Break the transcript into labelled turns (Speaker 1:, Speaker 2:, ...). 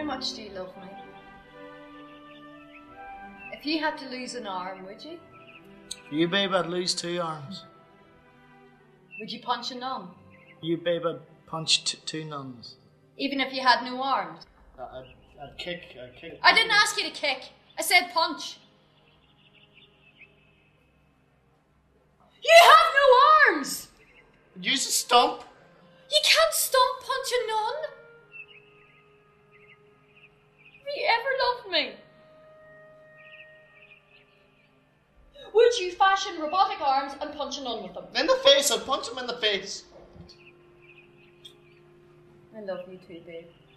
Speaker 1: much do you love me? If you had to lose an arm, would you?
Speaker 2: You, babe, I'd lose 2 arms.
Speaker 1: Would you punch a nun?
Speaker 2: You, babe, I'd punch 2 nuns.
Speaker 1: Even if you had no arms?
Speaker 2: I'd kick.
Speaker 1: I didn't ask you to kick. I said punch. You have no arms!
Speaker 2: Use a stump.
Speaker 1: You can't stomp punch a nun. Have you ever loved me? Would you fashion robotic arms and punch a nun with them?
Speaker 2: In the face, I'd punch him in the face.
Speaker 1: I love you too, babe.